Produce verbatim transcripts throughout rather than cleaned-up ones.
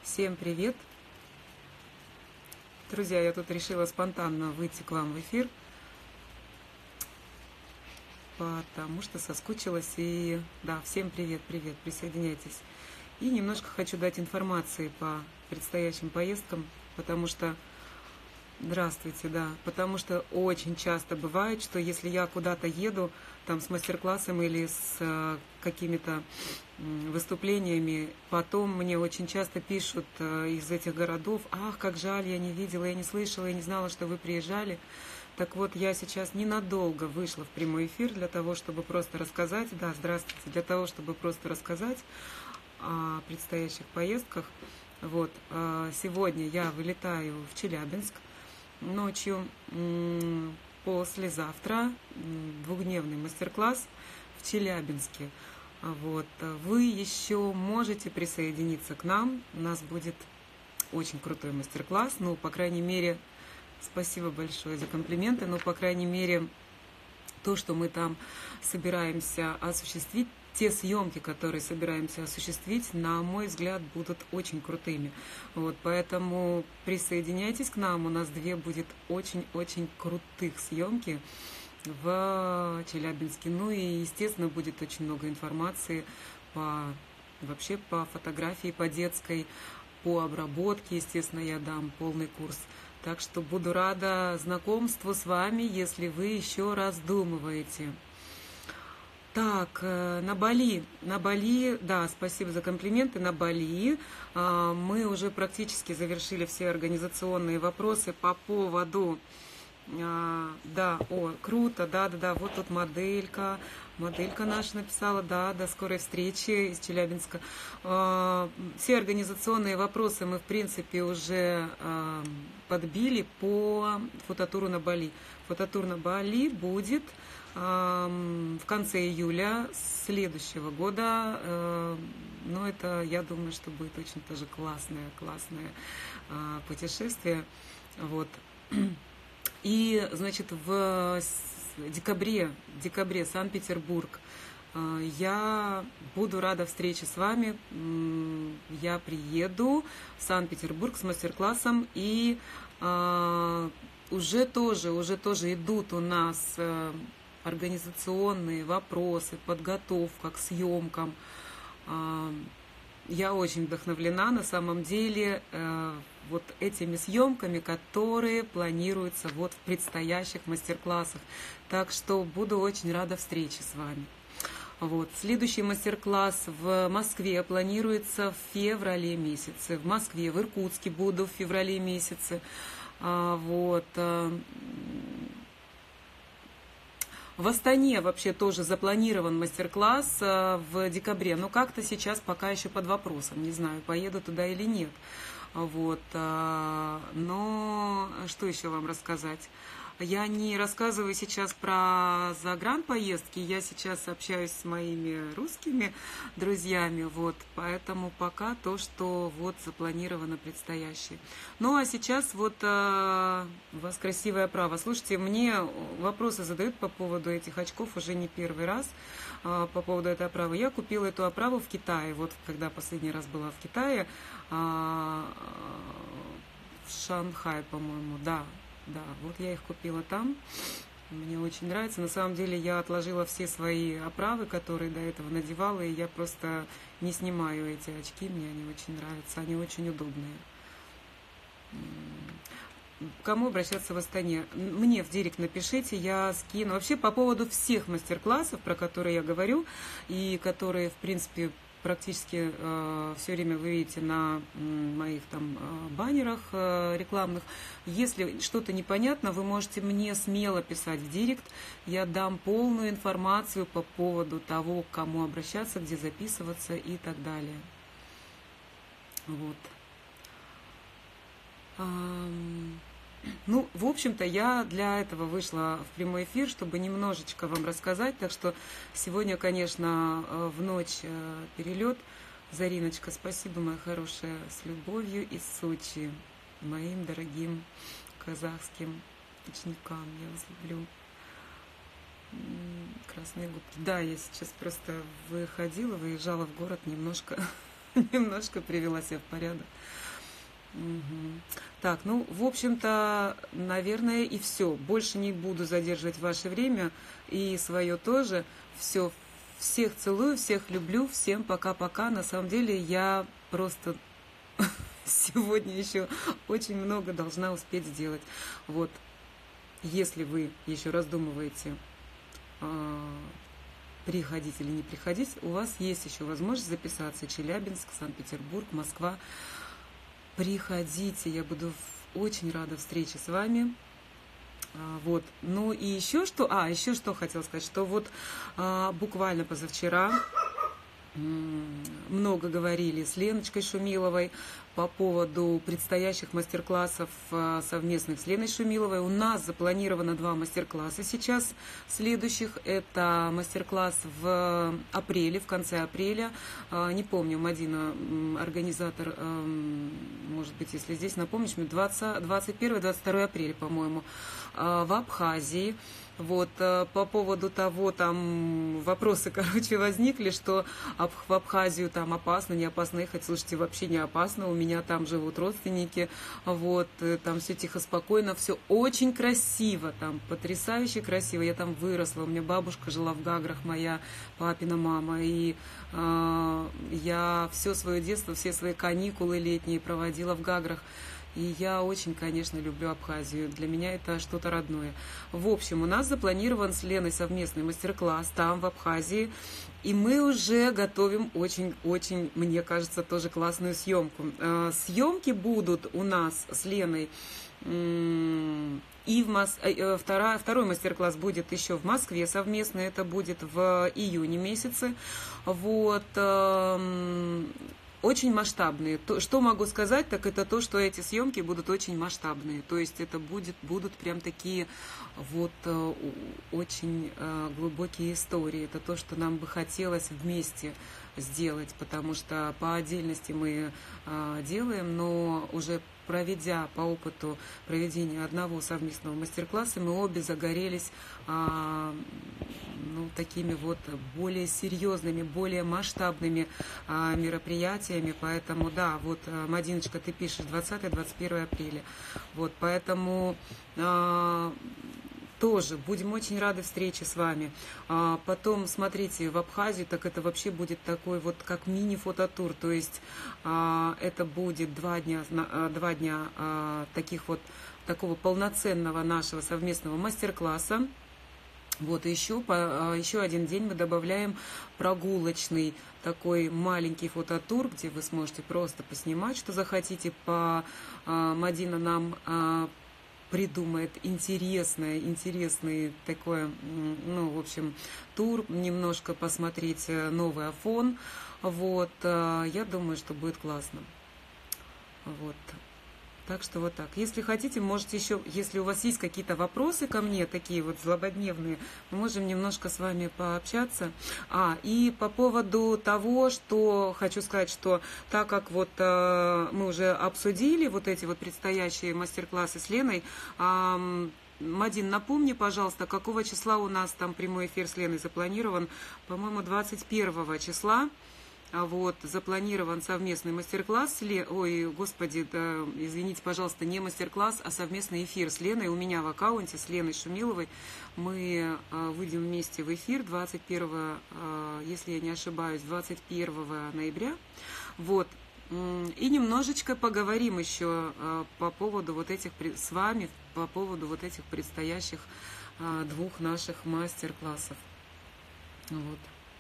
Всем привет! Друзья, я тут решила спонтанно выйти к вам в эфир, потому что соскучилась. И да, всем привет, привет, присоединяйтесь. И немножко хочу дать информации по предстоящим поездкам, потому что, здравствуйте, да, потому что очень часто бывает, что если я куда-то еду, там с мастер-классом или с э, какими-то выступлениями, потом мне очень часто пишут э, из этих городов: ах, как жаль, я не видела, я не слышала, я не знала, что вы приезжали. Так вот, я сейчас ненадолго вышла в прямой эфир для того, чтобы просто рассказать, да, здравствуйте, для того, чтобы просто рассказать о предстоящих поездках. Вот, э, сегодня я вылетаю в Челябинск ночью. Послезавтра двухдневный мастер-класс в Челябинске. Вот. Вы еще можете присоединиться к нам. У нас будет очень крутой мастер-класс. Ну, по крайней мере, спасибо большое за комплименты, но, по крайней мере, то, что мы там собираемся осуществить, те съемки, которые собираемся осуществить, на мой взгляд, будут очень крутыми. Вот, поэтому присоединяйтесь к нам. У нас две будет очень-очень крутых съемки в Челябинске. Ну и, естественно, будет очень много информации по, вообще по фотографии, по детской, по обработке. Естественно, я дам полный курс. Так что буду рада знакомству с вами, если вы еще раздумываете. Так, на Бали, на Бали, да, спасибо за комплименты, на Бали мы уже практически завершили все организационные вопросы по поводу, да, о, круто, да, да, да, вот тут моделька, моделька наша написала, да, до скорой встречи из Челябинска. Все организационные вопросы мы, в принципе, уже подбили по фототуру на Бали. Фототур на Бали будет в конце июля следующего года. Но это, я думаю, что будет очень тоже классное, классное путешествие. Вот. И, значит, в декабре, в декабре Санкт-Петербург. Я буду рада встрече с вами. Я приеду в Санкт-Петербург с мастер-классом, и уже тоже, уже тоже идут у нас организационные вопросы, подготовка к съемкам. Я очень вдохновлена на самом деле вот этими съемками, которые планируются вот в предстоящих мастер-классах. Так что буду очень рада встрече с вами. Вот. Следующий мастер-класс в Москве планируется в феврале месяце. В Москве, в Иркутске буду в феврале месяце. Вот. В Астане вообще тоже запланирован мастер-класс в декабре, но как-то сейчас пока еще под вопросом, не знаю, поеду туда или нет. Вот. Но что еще вам рассказать? Я не рассказываю сейчас про загранпоездки, я сейчас общаюсь с моими русскими друзьями, вот, поэтому пока то, что вот запланировано предстоящее. Ну, а сейчас вот э, у вас красивая оправа. Слушайте, мне вопросы задают по поводу этих очков уже не первый раз, э, по поводу этой оправы. Я купила эту оправу в Китае, вот, когда последний раз была в Китае, э, в Шанхае, по-моему, да. Да, вот я их купила там. Мне очень нравится. На самом деле я отложила все свои оправы, которые до этого надевала, и я просто не снимаю эти очки. Мне они очень нравятся. Они очень удобные. К кому обращаться в Астане? Мне в директ напишите, я скину. Вообще по поводу всех мастер-классов, про которые я говорю, и которые, в принципе, практически э, все время вы видите на м, моих там э, баннерах э, рекламных. Если что-то непонятно, вы можете мне смело писать в директ. Я дам полную информацию по поводу того, к кому обращаться, где записываться и так далее. Вот. Эм... Ну, в общем-то, я для этого вышла в прямой эфир, чтобы немножечко вам рассказать. Так что сегодня, конечно, в ночь перелет. Зариночка, спасибо, моя хорошая, с любовью из Сочи, моим дорогим казахским ученикам. Я вас люблю. Красные губки. Да, я сейчас просто выходила, выезжала в город немножко. немножко привела себя в порядок. Мгм. Так, ну, в общем-то, наверное, и все. Больше не буду задерживать ваше время и свое тоже. Все, всех целую, всех люблю, всем пока-пока. На самом деле я просто сегодня еще очень много должна успеть сделать. Вот, если вы еще раздумываете, а, приходить или не приходить, у вас есть еще возможность записаться. Челябинск, Санкт-Петербург, Москва. Приходите, я буду очень рада встрече с вами. А, Вот. Ну и еще что, а, еще что хотела сказать, что вот а, буквально позавчера м, много говорили с Леночкой Шумиловой по поводу предстоящих мастер-классов а, совместных с Леной Шумиловой. У нас запланировано два мастер-класса сейчас следующих. Это мастер-класс в апреле, в конце апреля. А, Не помню, Мадина, м, организатор, эм, может быть, если здесь напомнишь мне, двадцать первое двадцать второе апреля, по-моему, а, в Абхазии. Вот, э, по поводу того, там вопросы, короче, возникли, что Аб- в Абхазию там опасно, не опасно ехать. Слушайте, вообще не опасно, у меня там живут родственники, вот, э, там все тихо, спокойно, все очень красиво, там потрясающе красиво. Я там выросла, у меня бабушка жила в Гаграх, моя папина мама, и э, я все свое детство, все свои каникулы летние проводила в Гаграх. И я очень, конечно, люблю Абхазию. Для меня это что-то родное. В общем, у нас запланирован с Леной совместный мастер-класс там, в Абхазии. И мы уже готовим очень-очень, мне кажется, тоже классную съемку. Э, Съемки будут у нас с Леной м, и в Мос... э, э, вторая, второй мастер-класс будет еще в Москве совместно. Это будет в июне месяце. Вот. эм, Очень масштабные. То, что могу сказать, так это то, что эти съемки будут очень масштабные. То есть это будет, будут прям такие вот э, у- очень э, глубокие истории. Это то, что нам бы хотелось вместе сделать, потому что по отдельности мы э, делаем, но уже проведя по опыту проведения одного совместного мастер-класса, мы обе загорелись а, ну, такими вот более серьезными, более масштабными а, мероприятиями. Поэтому, да, вот, а, Мадиночка, ты пишешь двадцатое двадцать первое апреля. Вот, поэтому а, тоже будем очень рады встрече с вами. А, потом, смотрите, в Абхазию, так это вообще будет такой вот как мини-фототур. То есть а, это будет два дня, на- а, два дня а, таких вот, такого полноценного нашего совместного мастер-класса. Вот, и еще, по, а, еще один день мы добавляем прогулочный такой маленький фототур, где вы сможете просто поснимать, что захотите. По, а, Мадина нам а, придумает интересное, интересный такой, м, ну, в общем, тур, немножко посмотреть э, новый Афон. Вот, а, я думаю, что будет классно. Вот. Так что вот так. Если хотите, можете еще, если у вас есть какие-то вопросы ко мне, такие вот злободневные, мы можем немножко с вами пообщаться. А, и по поводу того, что хочу сказать, что так как вот э, мы уже обсудили вот эти вот предстоящие мастер-классы с Леной, ам, Мадин, напомни, пожалуйста, какого числа у нас там прямой эфир с Леной запланирован? По-моему, двадцать первого числа. А вот, запланирован совместный мастер-класс с Ле... Ой, господи, да, извините, пожалуйста, не мастер-класс, а совместный эфир с Леной. У меня в аккаунте с Леной Шумиловой. Мы а, выйдем вместе в эфир двадцать первого, а, если я не ошибаюсь, двадцать первого ноября. Вот. М, И немножечко поговорим еще а, по поводу вот этих, пред- с вами, по поводу вот этих предстоящих а, двух наших мастер-классов. Вот.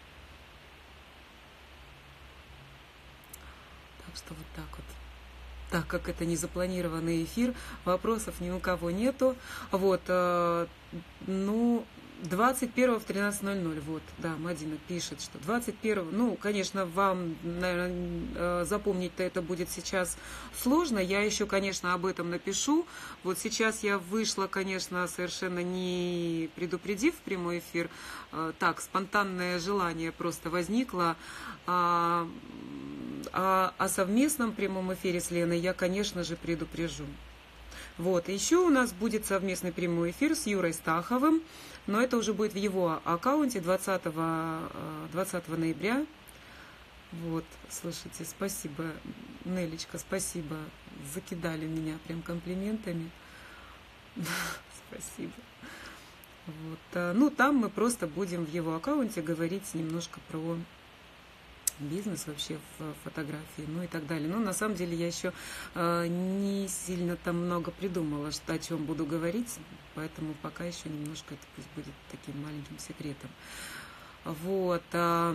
Так что вот так вот. Так как это не запланированный эфир, вопросов ни у кого нету. Вот, э, ну, двадцать первого в тринадцать ноль ноль, вот, да, Мадина пишет, что двадцать первого, ну, конечно, вам, наверное, запомнить-то это будет сейчас сложно, я еще, конечно, об этом напишу. Вот сейчас я вышла, конечно, совершенно не предупредив прямой эфир, э, так, спонтанное желание просто возникло. А, а о совместном прямом эфире с Леной я, конечно же, предупрежу. Вот, еще у нас будет совместный прямой эфир с Юрой Стаховым, но это уже будет в его аккаунте двадцатого ноября. Вот, слушайте, спасибо, Нелечка, спасибо. Закидали меня прям комплиментами. Спасибо. Вот. Ну, там мы просто будем в его аккаунте говорить немножко про бизнес вообще в фотографии, ну и так далее. Но на самом деле я еще э, не сильно там много придумала, что, о чем буду говорить, поэтому пока еще немножко это пусть будет таким маленьким секретом. Вот. А,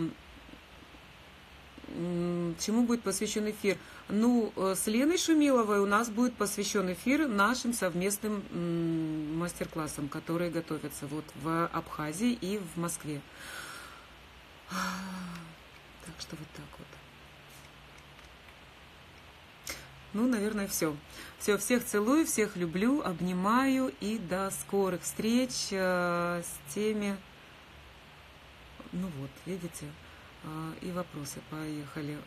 чему будет посвящен эфир? Ну, с Леной Шумиловой у нас будет посвящен эфир нашим совместным мастер-классам, которые готовятся вот в Абхазии и в Москве. Так что вот так вот. Ну, наверное, все. Все, всех целую, всех люблю, обнимаю и до скорых встреч с теми. Ну вот, видите, и вопросы поехали.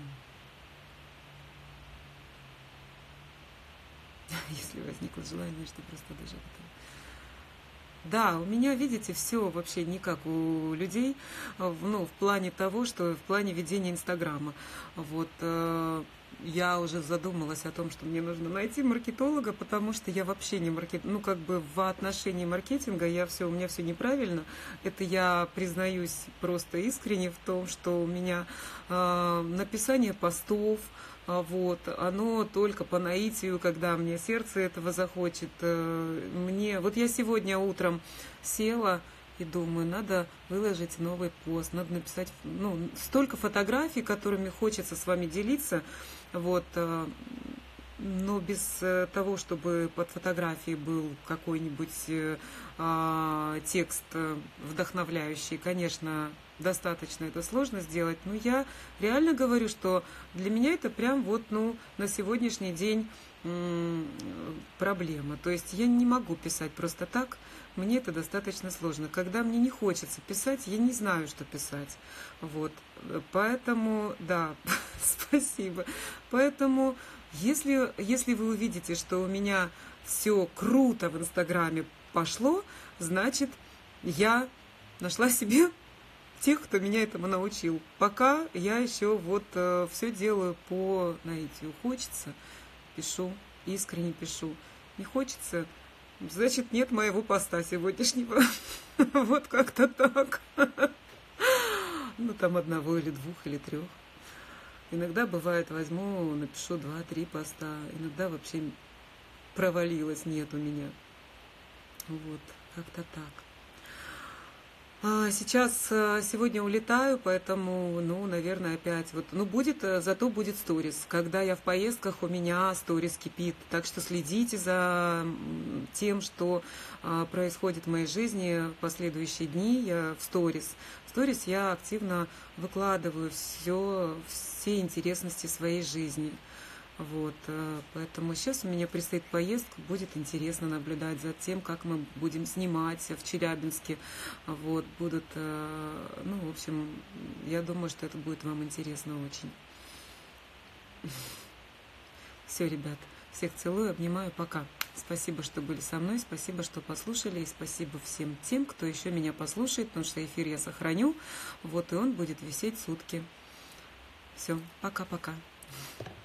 Если возникло желание, что просто даже... Да, у меня, видите, все вообще не как у людей, ну, в плане того, что в плане ведения Инстаграма. Вот я уже задумалась о том, что мне нужно найти маркетолога, потому что я вообще не маркетолог, ну, как бы в отношении маркетинга я все, у меня все неправильно. Это я признаюсь просто искренне в том, что у меня э, написание постов, вот, оно только по наитию, когда мне сердце этого захочет. Мне, вот я сегодня утром села и думаю, надо выложить новый пост, надо написать, ну, столько фотографий, которыми хочется с вами делиться, вот, но без того, чтобы под фотографией был какой-нибудь а, текст вдохновляющий, конечно, достаточно это сложно сделать, но я реально говорю, что для меня это прям вот, ну, на сегодняшний день м- проблема. То есть я не могу писать просто так, мне это достаточно сложно. Когда мне не хочется писать, я не знаю, что писать. Вот. Поэтому, да, спасибо. Поэтому, если, если вы увидите, что у меня все круто в Инстаграме пошло, значит, я нашла себе тех, кто меня этому научил. Пока я еще вот э, все делаю по наитию. Хочется, пишу, искренне пишу. Не хочется, значит, нет моего поста сегодняшнего. Вот как-то так. Ну, там одного или двух, или трех. Иногда бывает, возьму, напишу два-три поста. Иногда вообще провалилось, нет у меня. Вот, как-то так. Сейчас, сегодня улетаю, поэтому, ну, наверное, опять вот, ну, будет, зато будет сторис. Когда я в поездках, у меня сторис кипит. Так что следите за тем, что происходит в моей жизни в последующие дни. Я в сторис. В сторис я активно выкладываю все, все интересности своей жизни. Вот, поэтому сейчас у меня предстоит поездка, будет интересно наблюдать за тем, как мы будем снимать в Челябинске. Вот, будут, ну, в общем, я думаю, что это будет вам интересно очень. Все, ребят, всех целую, обнимаю, пока. Спасибо, что были со мной, спасибо, что послушали, и спасибо всем тем, кто еще меня послушает, потому что эфир я сохраню, вот, и он будет висеть сутки. Все, пока-пока.